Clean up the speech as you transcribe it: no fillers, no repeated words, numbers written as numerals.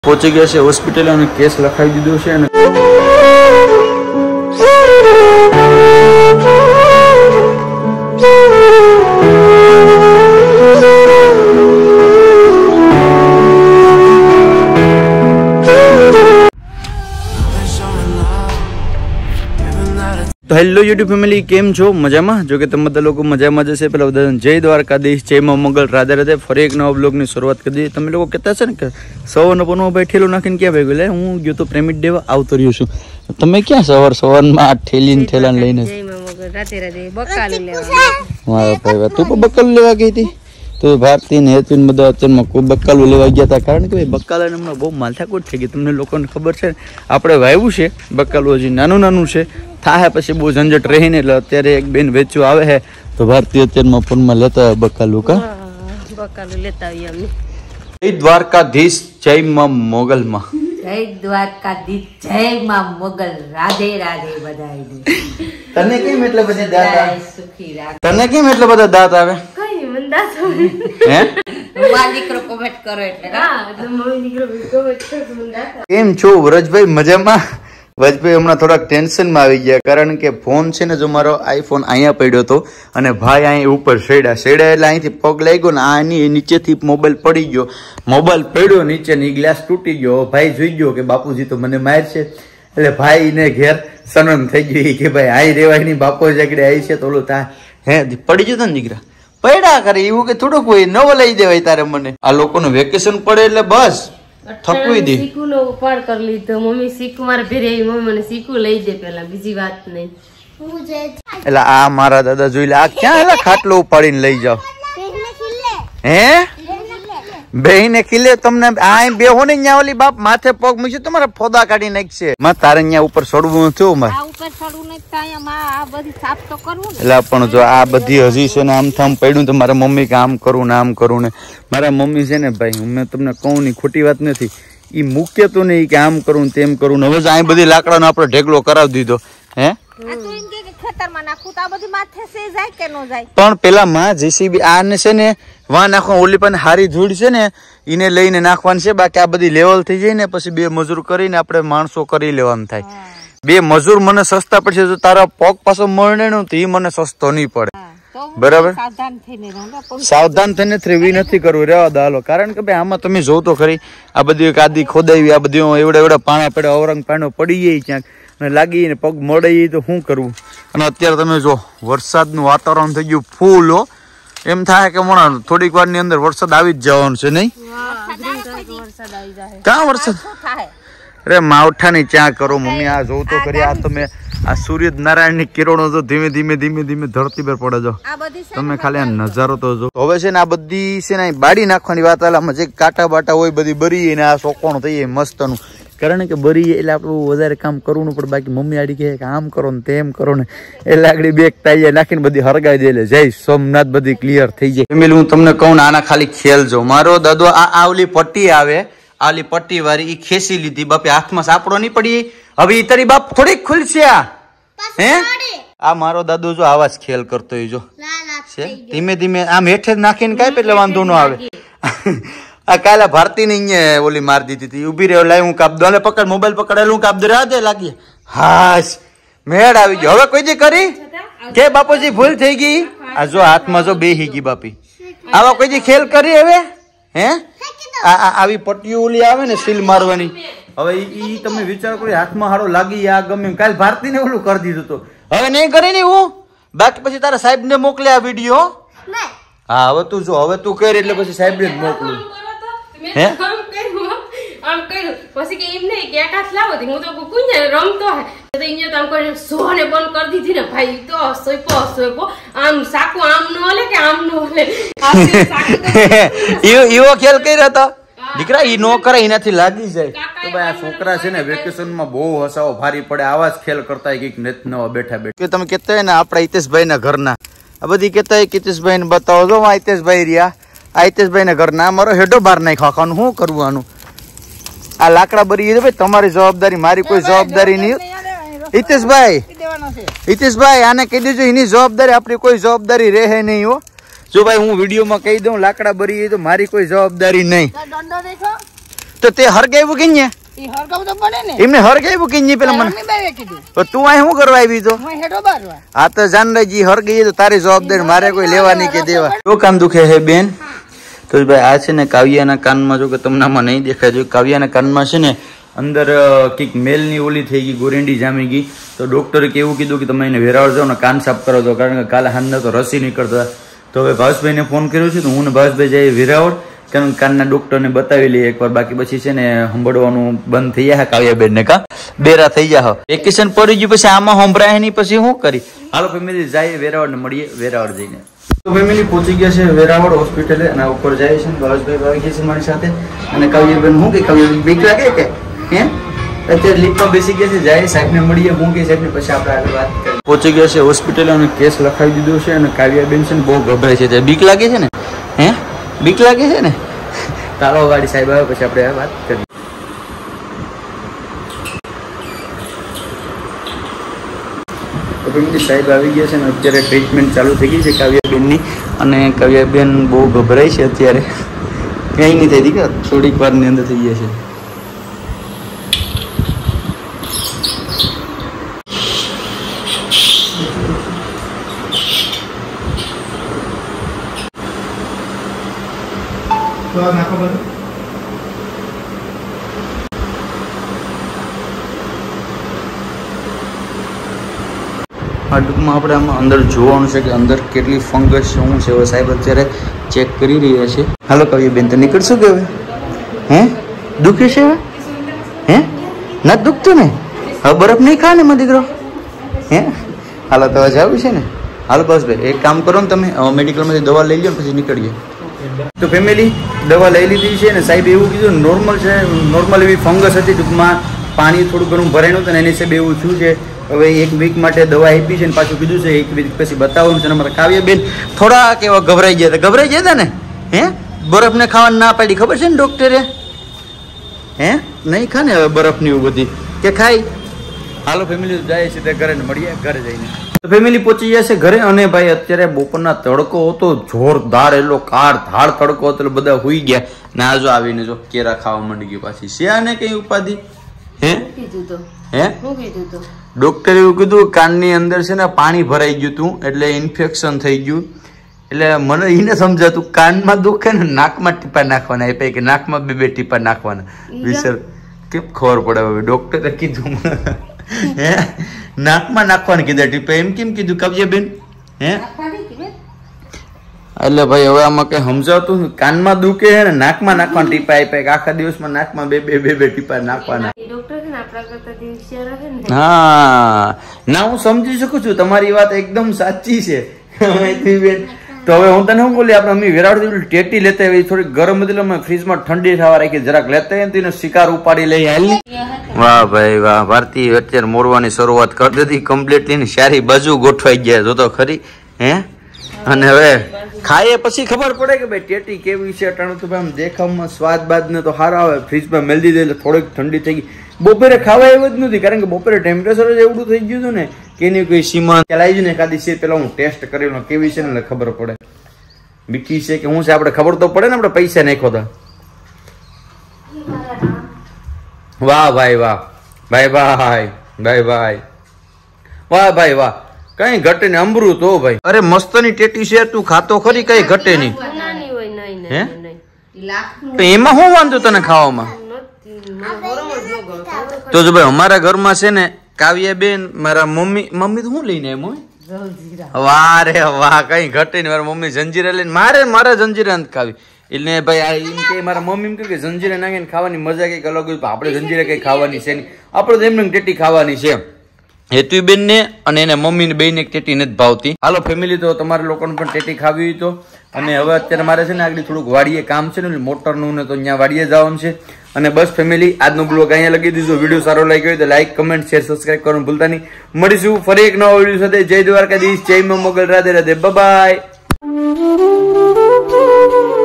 પહોંચી ગયા છે હોસ્પિટલ અને કેસ લખાવી દીધો છે અને તો હેલો યુટ્યુબ ફેમિલી, કેમ છો? મજામાં? જો કે તમે બધા લોકો મજામાં જશે. પેલા બધા જય દ્વારકાધીશ, જય મા મંગલ, રાધે રાધે. ફરી એક નવા બ્લોગની શરૂઆત કરી દીધી. તમે લોકો કહેતા છે ને કે સવારનો પણ ભાઈ ઠેલો નાખીને ક્યાં ભાઈ ગયો? હું ગયો તો પ્રેમિટ દેવા આવતો રહ્યો છું. તમે ક્યાં સવારમાં આ ઠેલીને ઠેલાને લઈને? મારા ભાઈ તું પણ બકાલું લેવા ગઈ હતી? તો ભારતી ને હેતુન બધા અત્યારમાં કોઈ બકાલું લેવા ગયા હતા. કારણ કે ભાઈ બકાલાને હમણાં બહુ માથાકૂટ થઈ ગઈ. તમને લોકોને ખબર છે આપણે વાવ્યું છે બકાલું, હજી નાનું નાનું છે, થાય પછી બહુ ઝંઝટ રહીને. એટલે અત્યારે એક બેન વેચવા આવે છે તો ભારતી અત્યારમાં ફોનમાં લેતા હોય બકાલું. બકાલું લેતા આવીએ અમે. જય દ્વારકાધીશ, જય મા મોગલમાં. જય દ્વારકાધીશ, જય મા મોગલ, રાધે રાધે બધાય. તને કેમ એટલે બધા દાંત આવે? સુખી રાખ. તને કેમ એટલે બધા દાંત આવે? કઈ મન દાંત આવે હે? મારી દીકરો કોમેન્ટ કરો એટલે. હા, તો મારી દીકરો કોમેન્ટ કરો મન દાંત. કેમ છો વ્રજભાઈ? મજામાં? વ્રજભાઈ હમણાં થોડાક ટેન્શનમાં આવી ગયા. કારણ કે ફોન છે ને, જો મારો આઈફોન અહીંયા પડ્યો હતો અને ભાઈ અહીં ઉપર સેડા એટલે અહીંથી પગ લાગ્યો ને આની નીચેથી મોબાઈલ પડી ગયો. મોબાઈલ પડ્યો નીચે ને ગ્લાસ તૂટી ગયો. ભાઈ જોઈ ગયો કે બાપુજી તો મને મારશે. એટલે ભાઈ ને ઘેર સનન થઈ ગયું કે ભાઈ આઈ રેવાય નહીં, બાપો જાગડે આવી છે તો ઓલું થાય હે પડી ગયો ને દીકરા પડ્યા કરે એવું કે થોડુંક હોય નવો લઈ દેવાય તારે. મને આ લોકોનું વેકેશન પડે એટલે બસ થકવી દી. સીકુ નો ઉપાડ કરી લીધો. મમ્મી સીકુ મારે ભેરે આવી, મમ્મી મને સીકુ લઈ દે પેલા, બીજી વાત નહીં. એટલે આ મારા દાદા જોઈ લે, આ ક્યાં એલા ખાટલો ઉપાડીને લઈ જાવ હે? બેહીને ખીલે તમને આ બેહો ને ન્યા ઓલી બાપ માથે પગ મૂકશે તમારે ફોદા કાઢી નાખશે. માં તારે ન્યા ઉપર ચડવું થયું મારે. આ ઉપર ચડવું નહીં થાય, આ બધી સાફ તો કરવું ને. એટલે પણ જો આ બધી હજી છે ને આમ થામ પડ્યું તો મારા મમ્મી કે આમ કરું ને આમ કરું ને. મારા મમ્મી છે ને ભાઈ, મેં તમને કહું ની ખોટી વાત નથી, ઈ મૂકે તો નહીં કે આમ કરું ને તેમ કરું ને. હવે આ બધી લાકડાનો આપણે ઢેકલો કરાવી દીધો હે. પણ પેલા માં જેસીબી આને છે ને વા નાખવા, ઓલી પણ હારી ધૂળ છે ને એને લઈને નાખવાની છે. બાકી આ બધી લેવલ થઈ જાય ને પછી બે મજૂર કરીને આપણે માણસો કરી લેવાનું થાય. બે મજૂર મને સસ્તા પડશે. જો તારા પગ પાછો મળે ને તો એ મને સસ્તો નહીં પડે. બરાબર, સાવધાન થઈને રેવી નથી કરવું, રેવા દો હાલો. કારણ કે ભાઈ આમાં તમે જોવ તો ખરી આ બધી આદી ખોદાવી, આ બધી એવડા પાણા પડે, ઔરંગ પાણો પડી જાય ક્યાંક અને લાગી ને પગ મળે તો શું કરવું. અને અત્યારે તમે જો વરસાદનું વાતાવરણ થઈ ગયું ફૂલ. એમ થાય કે હમણાં થોડીક વાર ની અંદર વરસાદ આવી જ જવાનું છે નહીં? ક્યાં વરસાદ? અરે માવઠા ની ચા કરો મમ્મી. આ જોવ તો ખરી, આ તમે આ સૂર્ય નારાયણ ની કિરણો તો ધીમે ધીમે ધીમે ધીમે ધરતી પર પડે. જો તમે ખાલી આ નજારો તો જો. હવે છે ને આ બધી છે ને બાડી નાખવાની વાત. આમાં જે કાંટા બાટા હોય બધી બરી ને આ સોકોણ થઈ જાય મસ્ત નું. કારણ કે બરી એટલે આપણું વધારે કામ કરવું પડે. બાકી મમ્મી આડી કહે કે આમ કરો ને તેમ કરો ને એટલે આગળ બેગ ટાઈ નાખીને બધી હરગાઈ દે. એટલે જય સોમનાથ બધી ક્લિયર થઈ જાય. ફેમિલી હું તમને કહું ને આના ખાલી ખેલ જો. મારો દાદો આ આવલી પટ્ટી આવે, આલી પટ્ટી વાળી ઈ ખેસી લીધી બાપે, હાથમાં સાપડો નહીં પડી. હવે ઈ તારી બાપ થોડીક ખુલશે આ હે. આ મારો દાદો જો આવા જ ખેલ કરતો હોય જો છે. ધીમે ધીમે આમ હેઠે નાખીને કાંઈ એટલે વાંધો ન આવે. આ કાલે ભારતી ને અહીંયા ઓલી મારી દીધી હતી. ઉભી રહ્યો, લાય હું કાપ દો. પકડ મોબાઈલ પકડેલું કાપ દો. રાધે લાગી હાશ મેળ આવી ગયો. હવે કોઈ જે કરી કે બાપુજી ભૂલ થઈ ગઈ. આ જો હાથમાં જો બેહી ગઈ બાપી. આવા કોઈ જે ખેલ કરી હવે હે? આવી પટ્ટીઓ ઓલી આવે ને સીલ મારવાની. હવે ઈ તમે વિચાર કરો, હાથમાં હાડો લાગી આ ગમે. કાલે ભારતી ને ઓલું કરી દીધું તો હવે નહીં કરી ને હું. બાકી પછી તારા સાહેબ ને મોકલે આ વિડીયો. હા હવે તું જો, હવે તું કરી એટલે પછી સાહેબ ને જ મોકલું હે. આમ કર્યું પછી કે એમ નહીં કે આકાશ લાવો હું તો કુંજે રમતો હે તો અહીંયા તો આમ કરીને સોને બંધ કરી દીધી ને ભાઈ. તો સોઈપો આમ સાકુ આમ નો હલે કે આમ નો હલે. એવો ખેલ કર્યો હતો દીકરા. ઈ નો કરે એનાથી લાગી જાય. તો ભાઈ આ છોકરા છે ને વેકેશન માં બહુ હસાવો ભારી પડે. આવા જ ખેલ કરતા કઈક નેત નવા બેઠા બેઠા. તમે કેતા હોય ને આપડા હિતેશભાઈ ના ઘરના આ બધી કેતા હોય હિતેશભાઈ ને બતાવો. જો હિતેશભાઈ રહ્યા, આ હિતેશભાઈ ના ઘરના મારો હેડો બહાર નાખ્યો. ખાવાનું શું કરવાનું? આ લાકડા બરી ભાઈ તમારી જવાબદારી, મારી કોઈ જવાબદારી નહીં. હિતેશભાઈ આને કહી દેજો એની જવાબદારી, આપણી કોઈ જવાબદારી રહે નહીં હો. જો ભાઈ હું વિડીયો માં કહી દઉં લાકડા બરી તો મારી કોઈ જવાબદારી નહીં. તો તે હરગાવ્યું કે ને ઈ હરગાવ તો પડે ને એમને હરગાવ્યું કે ને પેલા મને મમ્મી બાએ કીધું તો તું અહીં શું કરવા આવી તો હું હેડો બારવા આ તો જાનરાજી હરગઈ તો તારી જવાબદારી મારે કોઈ લેવાની કે દેવા શું કામ દુખે હે બેન તો ભાઈ આ છે ને કાવ્યાના કાનમાં જો કે તમને આમાં નહીં દેખાય જો કાવ્યાના કાનમાં છે ને અંદર કંઈક મેલની ઓલી થઈ ગઈ ગોરેન્ડી જામી ગઈ તો ડોક્ટરે કેવું કીધું કે તમે એને વેરાવળ જાઓ ને કાન સાફ કરો દો કારણ કે કાલે હાંજના તો રસી નીકળતા તો હવે ભાવેશભાઈને ફોન કર્યો છે તો હું ને ભાવેશભાઈ જઈએ વેરાવળ કારણ કાનના ડોક્ટરને બતાવી લઈએ એકવાર બાકી પછી છે ને સંભળવાનું બંધ થઈ જાય કાવ્યાબેન ને કા બેરા થઈ જાય વેકેશન પડી ગયું પછી આમાં સંભળાય નહીં પછી શું કરી હાલો ફેમિલી જાય વેરાવળ ને મળીએ વેરાવળ જઈને તો ફેમિલી પહોંચી ગયા છે વેરાવળ હોસ્પિટલે અને ઉપર જાય છે ભાવેશભાઈ આવી ગયા છે મારી સાથે અને કાવ્યાબેન હું કે કાવ્યાબેન બીક લાગે કે હે અત્યારે લીફમાં બેસી ગયા છે જાય સાહેબને મળીએ હું કે સાહેબને પછી આપણે આગળ વાત કરીએ પહોંચી ગયા છે હોસ્પિટલે અને કેસ લખાવી દીધો છે અને કાવ્યાબેન છે ને બહુ ગભરાય છે બીક લાગે છે ને હે બીક લાગે છે ને તારો વાડી સાહેબ આવે પછી આપણે વાત કરીએ તો ફેમિલી સાહેબ આવી ગયા છે ને અત્યારે ટ્રીટમેન્ટ ચાલુ થઈ ગઈ છે કાવ્યાબેનની અને કાવ્યાબેન બહુ ગભરાય છે અત્યારે ક્યાંય નહીં થઈ કે થોડીક વારની અંદર થઈ ગયા છે આ ટૂંકમાં આપણે આમાં અંદર જોવાનું છે કે અંદર કેટલી ફંગસ શું છે હવે સાહેબ અત્યારે ચેક કરી રહ્યા છે હાલો કાવ્યાબેન તો નીકળશું કે હવે હે દુખે છે હવે હે નથી દુખતું ને હવે બરફ નહીં ખા ને મારો દીકરો હે હાલો તો જવું છે ને હાલો બસ ભાઈ એક કામ કરો ને તમે મેડિકલમાંથી દવા લઈ લો પછી નીકળીએ તો ફેમિલી દવા લઈ લીધી છે ને સાહેબ એવું કીધું નોર્મલ છે નોર્મલ એવી ફંગસ હતી ટૂંકમાં પાણી થોડું ઘણું ભરાયું હતું ને એની સાહેબ એવું શું છે હવે એક વીક માટે દવા આપી છે ને પાછું કીધું છે એક વીક પછી બતાવવાનું છે અમારા કાવ્યાબેન થોડાક એવા ગભરાઈ ગયા હતા ને હે બરફને ખાવાની ના પાડી ખબર છે ને ડોક્ટરે હે નહીં ખા ને હવે બરફની એવું બધી કે ખાઈ હાલો ફેમિલી જાય છે તે ઘરે મળીએ ઘરે જઈને તો ફેમિલી પહોંચી જશે ઘરે અને ભાઈ અત્યારે બપોરના તડકો હતો જોરદાર એટલો કાર ધાડ તડકો હતો એટલે બધા હુઈ ગયા ને આ જો આવીને જો કેરા ખાવા માંડી ગયું પાછી શિયાને કઈ ઉપાધિ હે હે ડોક્ટરે એવું કીધું કાનની અંદર છે ને પાણી ભરાઈ ગયું હતું એટલે ઇન્ફેક્શન થઈ ગયું એટલે મને એને સમજાતું કાનમાં દુખે ને નાકમાં ટીપા નાખવાના એ કે નાકમાં બે ટીપા નાખવાના વિસર કેમ ખબર પડે હવે ડોક્ટરે કીધું હે નાકમાં નાખવાનું કીધા ટીપા એમ કેમ કીધું કાવ્યાબેન હે એટલે ભાઈ હવે આમાં કઈ સમજાવતું કાનમાં દુખે છે ને નાકમાં નાખવાના ટીપા આપ્યા આખા દિવસમાં નાકમાં બે ટીપા નાખવાના હા ના હું સમજી શકું છું તમારી વાત એકદમ સાચી છે તો હવે હું તને શું બોલી આપણે અમે વેરાવળ ટેટી લેતા હોય થોડી ગરમ હતી અમે ફ્રીજમાં ઠંડી થવા રાખી જરાક લેતા હોય ને શિકાર ઉપાડી લઈ હાલ વાહ ભાઈ વાહ ભારતી અત્યારે મોરવાની શરૂઆત કરી દીધી કમ્પ્લીટલી સારી બાજુ ગોઠવાઈ ગયા જો તો ખરી હે અને હવે ખાઈએ પછી ખબર પડે કે ભાઈ ટેટી કેવી છે અટાણું તો ભાઈ આમ દેખાવમાં સ્વાદ બાદ ને તો સારા આવે ફ્રીજમાં મેળ દીધે એટલે થોડીક ઠંડી થઈ ગઈ બપોરે ખાવા એવું જ નથી કારણ કે બપોરે ટેમ્પરેચર જ એવડું થઈ ગયું હતું ને કે એની કોઈ સીમા ચલાવી જ ને એકાદી છે પેલા હું ટેસ્ટ કરેલો કેવી છે ને એટલે ખબર પડે મીઠી છે કે હું છે આપણે ખબર તો પડે ને આપણે પૈસા નાખો તો વાહ ભાઈ વાહ ભાઈ ભાઈ ભાઈ ભાઈ વાહ ભાઈ વાહ કઈ ઘટે ને અમૃત હો ભાઈ અરે મસ્ત ની ટેટી છે તું ખાતો ખરી કઈ ઘટે નહીં હે તો એમાં શું વાંધો તને ખાવામાં તો જો ભાઈ અમારા ઘરમાં છે ને કાવ્યાબેન મારા મમ્મી શું લઈને મમ્મી વાહ રે વાહ કઈ ઘટે નહીં મારા મમ્મી જંજીરા લઈને મારા જંજીરા નથી ખાવી એટલે ભાઈ એમ કે મારા મમ્મી એમ કે જંજીરા નાખીને ખાવાની મજા કઈક અલગ હોય આપણે જંજીરા કઈ ખાવાની છે નહીં આપણે તો એમને ટેટી ખાવાની છે હેતુબેન ને અને એને મમ્મી ને બે ને ટેટી નથી ભાવતી હાલો ફેમિલી તો તમારે લોકોને પણ ટેટી ખાવી હોય તો અને હવે અત્યારે મારે છે ને આગળ થોડુંક વાડીએ કામ છે ને મોટરનું ને તો અહીંયા વાડીએ જવાનું છે અને બસ ફેમિલી આજનો બ્લોગ અહીંયા લગી દીધો વિડીયો સારો લાગ્યો હોય તો લાઈક કમેન્ટ શેર સબસ્ક્રાઇબ કરવાનું ભૂલતા નહીં મળીશું ફરી એક નવા વિડીયો સાથે જય દ્વારકાધીશ જય મોગલ રાધે રાધે બાય